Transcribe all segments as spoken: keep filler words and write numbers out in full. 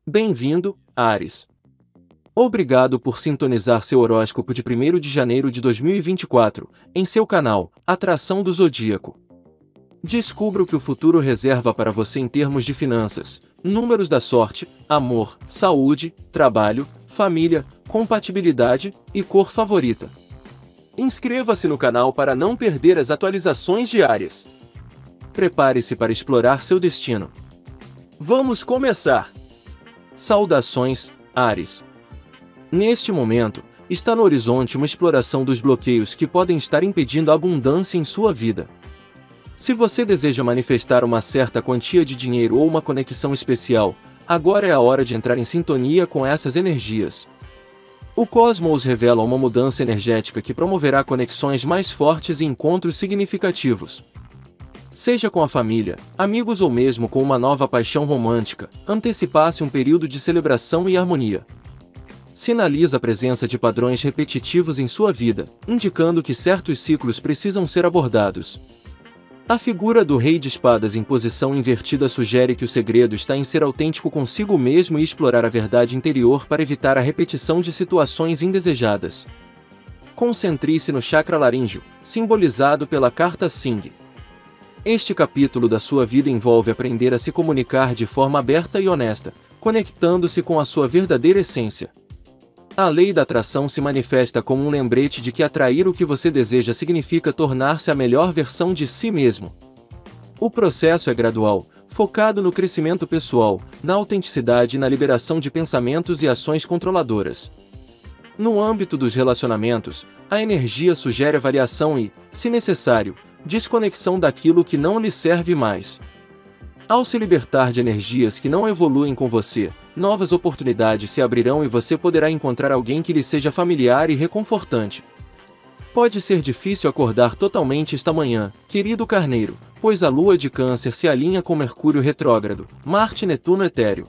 Bem-vindo, Áries. Obrigado por sintonizar seu horóscopo de primeiro de janeiro de dois mil e vinte e quatro, em seu canal, Atração do Zodíaco. Descubra o que o futuro reserva para você em termos de finanças, números da sorte, amor, saúde, trabalho, família, compatibilidade e cor favorita. Inscreva-se no canal para não perder as atualizações diárias. Prepare-se para explorar seu destino. Vamos começar! Saudações, Áries. Neste momento, está no horizonte uma exploração dos bloqueios que podem estar impedindo a abundância em sua vida. Se você deseja manifestar uma certa quantia de dinheiro ou uma conexão especial, agora é a hora de entrar em sintonia com essas energias. O cosmos revela uma mudança energética que promoverá conexões mais fortes e encontros significativos. Seja com a família, amigos ou mesmo com uma nova paixão romântica, antecipa-se um período de celebração e harmonia. Sinaliza a presença de padrões repetitivos em sua vida, indicando que certos ciclos precisam ser abordados. A figura do Rei de Espadas em posição invertida sugere que o segredo está em ser autêntico consigo mesmo e explorar a verdade interior para evitar a repetição de situações indesejadas. Concentre-se no chakra laríngeo, simbolizado pela carta Singh. Este capítulo da sua vida envolve aprender a se comunicar de forma aberta e honesta, conectando-se com a sua verdadeira essência. A lei da atração se manifesta como um lembrete de que atrair o que você deseja significa tornar-se a melhor versão de si mesmo. O processo é gradual, focado no crescimento pessoal, na autenticidade e na liberação de pensamentos e ações controladoras. No âmbito dos relacionamentos, a energia sugere avaliação e, se necessário, desconexão daquilo que não lhe serve mais. Ao se libertar de energias que não evoluem com você, novas oportunidades se abrirão e você poderá encontrar alguém que lhe seja familiar e reconfortante. Pode ser difícil acordar totalmente esta manhã, querido Carneiro, pois a lua de Câncer se alinha com Mercúrio retrógrado, Marte e Netuno etéreo.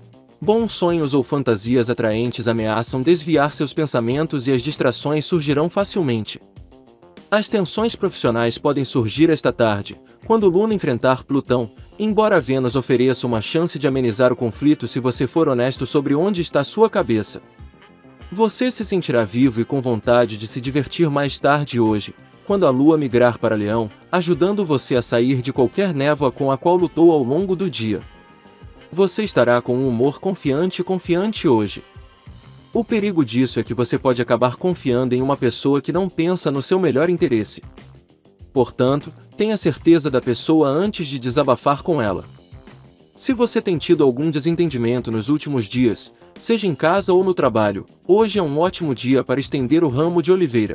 Bons sonhos ou fantasias atraentes ameaçam desviar seus pensamentos e as distrações surgirão facilmente. As tensões profissionais podem surgir esta tarde, quando Luna enfrentar Plutão, embora Vênus ofereça uma chance de amenizar o conflito se você for honesto sobre onde está sua cabeça. Você se sentirá vivo e com vontade de se divertir mais tarde hoje, quando a Lua migrar para Leão, ajudando você a sair de qualquer névoa com a qual lutou ao longo do dia. Você estará com um humor confiante e confiante hoje. O perigo disso é que você pode acabar confiando em uma pessoa que não pensa no seu melhor interesse. Portanto, tenha certeza da pessoa antes de desabafar com ela. Se você tem tido algum desentendimento nos últimos dias, seja em casa ou no trabalho, hoje é um ótimo dia para estender o ramo de oliveira.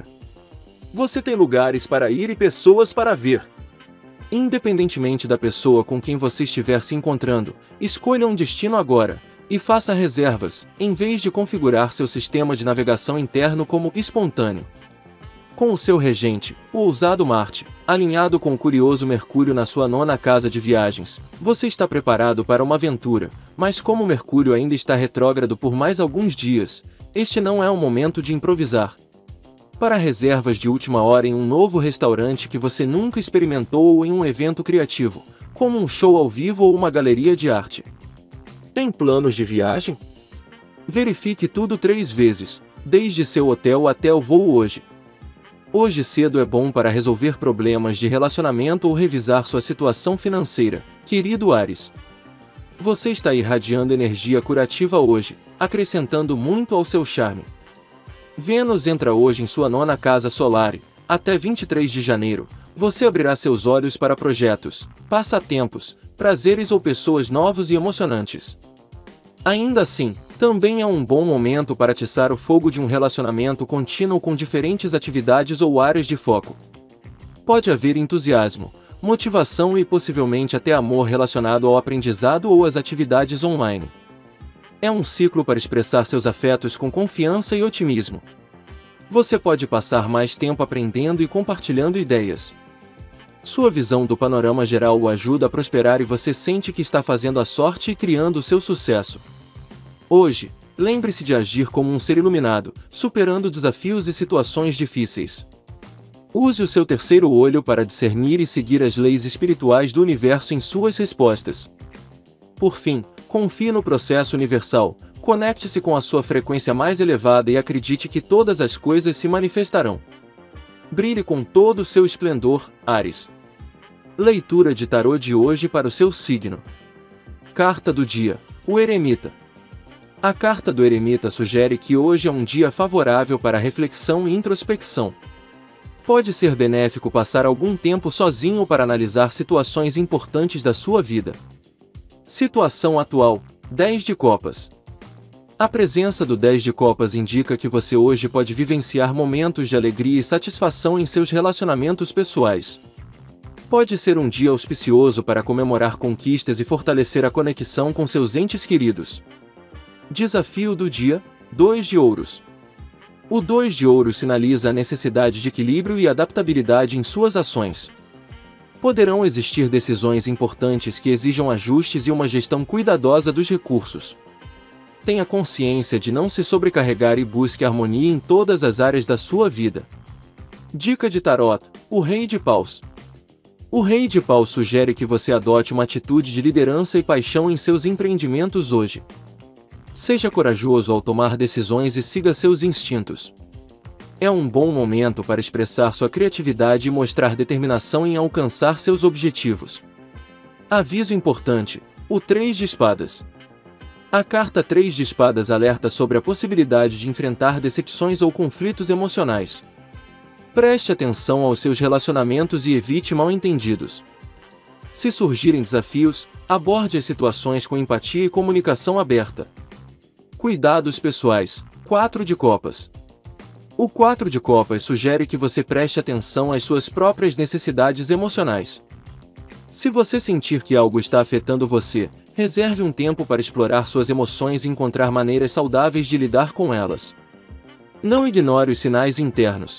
Você tem lugares para ir e pessoas para ver. Independentemente da pessoa com quem você estiver se encontrando, escolha um destino agora, e faça reservas, em vez de configurar seu sistema de navegação interno como espontâneo. Com o seu regente, o ousado Marte, alinhado com o curioso Mercúrio na sua nona casa de viagens, você está preparado para uma aventura, mas como Mercúrio ainda está retrógrado por mais alguns dias, este não é o momento de improvisar. Para reservas de última hora em um novo restaurante que você nunca experimentou ou em um evento criativo, como um show ao vivo ou uma galeria de arte. Tem planos de viagem? Verifique tudo três vezes, desde seu hotel até o voo hoje. Hoje cedo é bom para resolver problemas de relacionamento ou revisar sua situação financeira, querido Áries. Você está irradiando energia curativa hoje, acrescentando muito ao seu charme. Vênus entra hoje em sua nona casa solar e, até vinte e três de janeiro, você abrirá seus olhos para projetos, passatempos, prazeres ou pessoas novos e emocionantes. Ainda assim, também é um bom momento para atiçar o fogo de um relacionamento contínuo com diferentes atividades ou áreas de foco. Pode haver entusiasmo, motivação e possivelmente até amor relacionado ao aprendizado ou às atividades online. É um ciclo para expressar seus afetos com confiança e otimismo. Você pode passar mais tempo aprendendo e compartilhando ideias. Sua visão do panorama geral o ajuda a prosperar e você sente que está fazendo a sorte e criando o seu sucesso. Hoje, lembre-se de agir como um ser iluminado, superando desafios e situações difíceis. Use o seu terceiro olho para discernir e seguir as leis espirituais do universo em suas respostas. Por fim, Confie no processo universal, conecte-se com a sua frequência mais elevada e acredite que todas as coisas se manifestarão. Brilhe com todo o seu esplendor, Áries. Leitura de tarô de hoje para o seu signo. Carta do dia, o Eremita. A carta do Eremita sugere que hoje é um dia favorável para reflexão e introspecção. Pode ser benéfico passar algum tempo sozinho para analisar situações importantes da sua vida. Situação atual, dez de copas. A presença do dez de copas indica que você hoje pode vivenciar momentos de alegria e satisfação em seus relacionamentos pessoais. Pode ser um dia auspicioso para comemorar conquistas e fortalecer a conexão com seus entes queridos. Desafio do dia, dois de ouros. O dois de ouros sinaliza a necessidade de equilíbrio e adaptabilidade em suas ações. Poderão existir decisões importantes que exijam ajustes e uma gestão cuidadosa dos recursos. Tenha consciência de não se sobrecarregar e busque harmonia em todas as áreas da sua vida. Dica de tarot, o Rei de Paus. O Rei de Paus sugere que você adote uma atitude de liderança e paixão em seus empreendimentos hoje. Seja corajoso ao tomar decisões e siga seus instintos. É um bom momento para expressar sua criatividade e mostrar determinação em alcançar seus objetivos. Aviso importante, o três de espadas. A carta três de espadas alerta sobre a possibilidade de enfrentar decepções ou conflitos emocionais. Preste atenção aos seus relacionamentos e evite mal-entendidos. Se surgirem desafios, aborde as situações com empatia e comunicação aberta. Cuidados pessoais, quatro de copas. O quatro de copas sugere que você preste atenção às suas próprias necessidades emocionais. Se você sentir que algo está afetando você, reserve um tempo para explorar suas emoções e encontrar maneiras saudáveis de lidar com elas. Não ignore os sinais internos.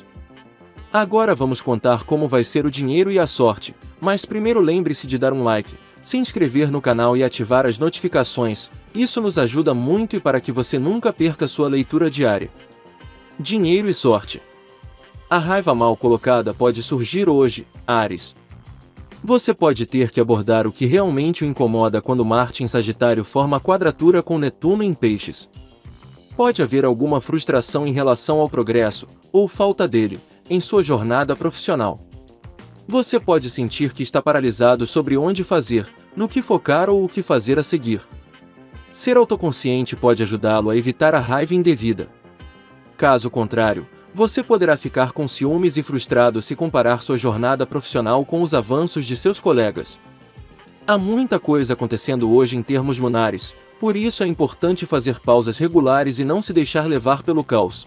Agora vamos contar como vai ser o dinheiro e a sorte, mas primeiro lembre-se de dar um like, se inscrever no canal e ativar as notificações, isso nos ajuda muito e para que você nunca perca sua leitura diária. Dinheiro e sorte. A raiva mal colocada pode surgir hoje, Áries. Você pode ter que abordar o que realmente o incomoda quando Marte em Sagitário forma quadratura com Netuno em Peixes. Pode haver alguma frustração em relação ao progresso, ou falta dele, em sua jornada profissional. Você pode sentir que está paralisado sobre onde fazer, no que focar ou o que fazer a seguir. Ser autoconsciente pode ajudá-lo a evitar a raiva indevida. Caso contrário, você poderá ficar com ciúmes e frustrado se comparar sua jornada profissional com os avanços de seus colegas. Há muita coisa acontecendo hoje em termos lunares, por isso é importante fazer pausas regulares e não se deixar levar pelo caos.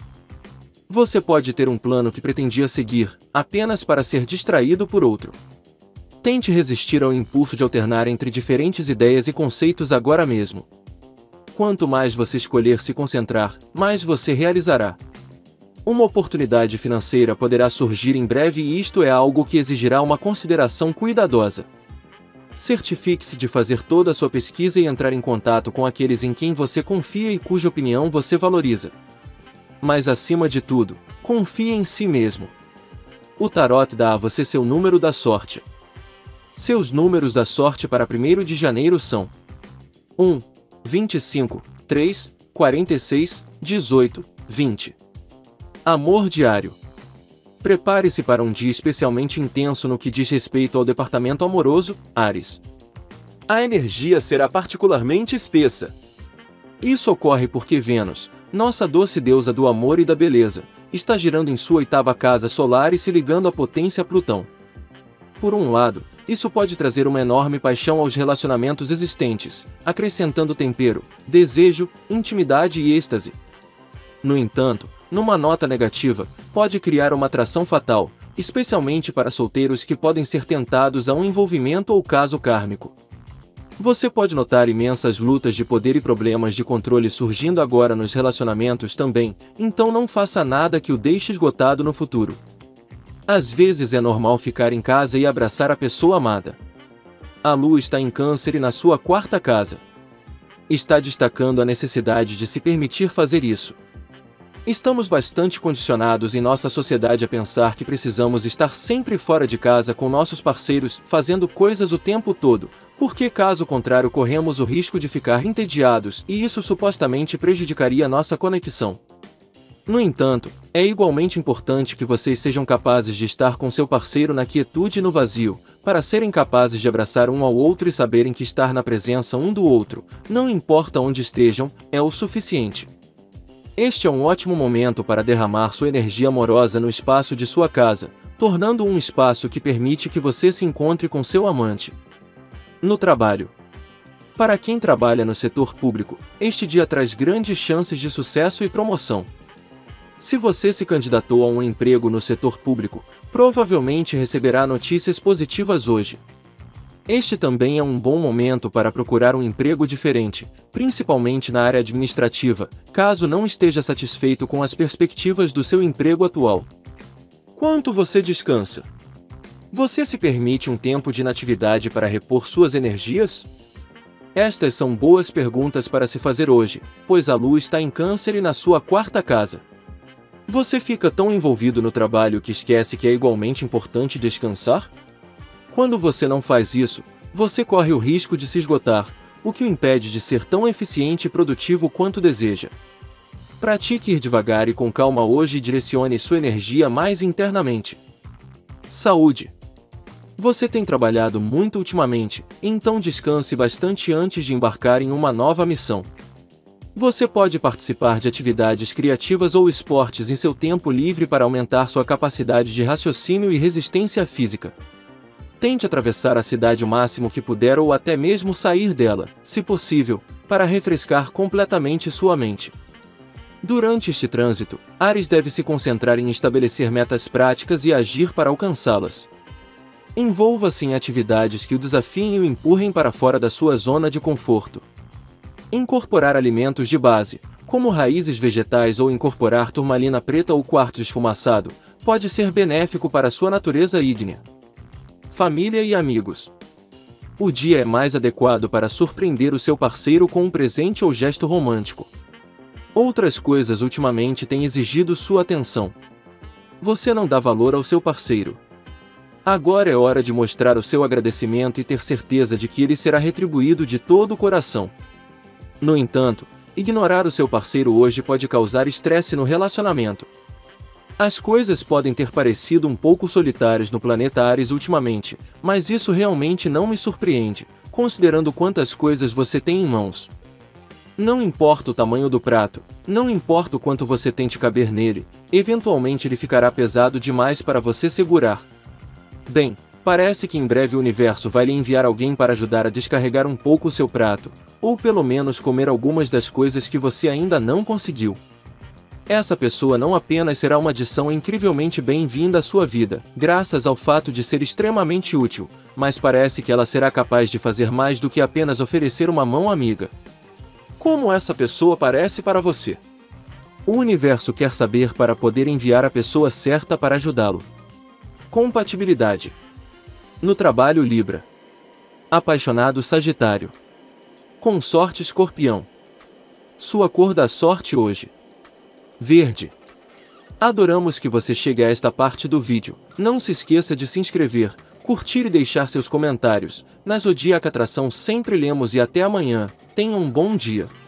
Você pode ter um plano que pretendia seguir, apenas para ser distraído por outro. Tente resistir ao impulso de alternar entre diferentes ideias e conceitos agora mesmo. Quanto mais você escolher se concentrar, mais você realizará. Uma oportunidade financeira poderá surgir em breve e isto é algo que exigirá uma consideração cuidadosa. Certifique-se de fazer toda a sua pesquisa e entrar em contato com aqueles em quem você confia e cuja opinião você valoriza. Mas acima de tudo, confie em si mesmo. O tarot dá a você seu número da sorte. Seus números da sorte para primeiro de janeiro são um, vinte e cinco, três, quarenta e seis, dezoito, vinte. Amor diário. Prepare-se para um dia especialmente intenso no que diz respeito ao departamento amoroso, Áries. A energia será particularmente espessa. Isso ocorre porque Vênus, nossa doce deusa do amor e da beleza, está girando em sua oitava casa solar e se ligando à potência Plutão. Por um lado, isso pode trazer uma enorme paixão aos relacionamentos existentes, acrescentando tempero, desejo, intimidade e êxtase. No entanto, numa nota negativa, pode criar uma atração fatal, especialmente para solteiros que podem ser tentados a um envolvimento ou caso kármico. Você pode notar imensas lutas de poder e problemas de controle surgindo agora nos relacionamentos também, então não faça nada que o deixe esgotado no futuro. Às vezes é normal ficar em casa e abraçar a pessoa amada. A Lua está em Câncer e na sua quarta casa. Está destacando a necessidade de se permitir fazer isso. Estamos bastante condicionados em nossa sociedade a pensar que precisamos estar sempre fora de casa com nossos parceiros, fazendo coisas o tempo todo, Porque caso contrário corremos o risco de ficar entediados e isso supostamente prejudicaria nossa conexão. No entanto, é igualmente importante que vocês sejam capazes de estar com seu parceiro na quietude e no vazio, para serem capazes de abraçar um ao outro e saberem que estar na presença um do outro, não importa onde estejam, é o suficiente. Este é um ótimo momento para derramar sua energia amorosa no espaço de sua casa, tornando um espaço que permite que você se encontre com seu amante. No trabalho. Para quem trabalha no setor público, este dia traz grandes chances de sucesso e promoção. Se você se candidatou a um emprego no setor público, provavelmente receberá notícias positivas hoje. Este também é um bom momento para procurar um emprego diferente, principalmente na área administrativa, caso não esteja satisfeito com as perspectivas do seu emprego atual. Quanto você descansa? Você se permite um tempo de inatividade para repor suas energias? Estas são boas perguntas para se fazer hoje, pois a Lua está em Câncer e na sua quarta casa. Você fica tão envolvido no trabalho que esquece que é igualmente importante descansar? Quando você não faz isso, você corre o risco de se esgotar, o que o impede de ser tão eficiente e produtivo quanto deseja. Pratique ir devagar e com calma hoje e direcione sua energia mais internamente. Saúde. Você tem trabalhado muito ultimamente, então descanse bastante antes de embarcar em uma nova missão. Você pode participar de atividades criativas ou esportes em seu tempo livre para aumentar sua capacidade de raciocínio e resistência física. Tente atravessar a cidade o máximo que puder ou até mesmo sair dela, se possível, para refrescar completamente sua mente. Durante este trânsito, Áries deve se concentrar em estabelecer metas práticas e agir para alcançá-las. Envolva-se em atividades que o desafiem e o empurrem para fora da sua zona de conforto. Incorporar alimentos de base, como raízes vegetais ou incorporar turmalina preta ou quartzo esfumaçado, pode ser benéfico para sua natureza ígnea. Família e amigos. O dia é mais adequado para surpreender o seu parceiro com um presente ou gesto romântico. Outras coisas ultimamente têm exigido sua atenção. Você não dá valor ao seu parceiro. Agora é hora de mostrar o seu agradecimento e ter certeza de que ele será retribuído de todo o coração. No entanto, ignorar o seu parceiro hoje pode causar estresse no relacionamento. As coisas podem ter parecido um pouco solitárias no planeta Áries ultimamente, mas isso realmente não me surpreende, considerando quantas coisas você tem em mãos. Não importa o tamanho do prato, não importa o quanto você tente caber nele, eventualmente ele ficará pesado demais para você segurar. Bem, parece que em breve o universo vai lhe enviar alguém para ajudar a descarregar um pouco o seu prato, ou pelo menos comer algumas das coisas que você ainda não conseguiu. Essa pessoa não apenas será uma adição incrivelmente bem-vinda à sua vida, graças ao fato de ser extremamente útil, mas parece que ela será capaz de fazer mais do que apenas oferecer uma mão amiga. Como essa pessoa parece para você? O universo quer saber para poder enviar a pessoa certa para ajudá-lo. Compatibilidade. No trabalho Libra. Apaixonado Sagitário. Consorte Escorpião. Sua cor da sorte hoje. Verde. Adoramos que você chegue a esta parte do vídeo. Não se esqueça de se inscrever, curtir e deixar seus comentários. Na Zodíaca Atração sempre lemos e até amanhã. Tenha um bom dia.